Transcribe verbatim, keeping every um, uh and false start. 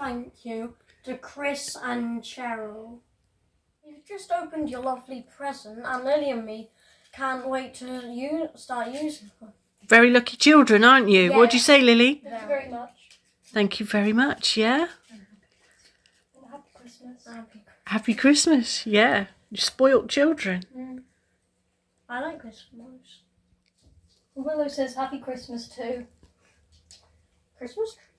thank you to Chris and Cheryl. You've just opened your lovely present, and Lily and me can't wait to use, start using them. Very lucky children, aren't you? Yeah. What'd you say, Lily? Thank you very much. Thank you very much, yeah? Happy Christmas. Happy Christmas. Happy Christmas, yeah. You spoilt children. Mm. I like Christmas. Willow says Happy Christmas too. Christmas tree.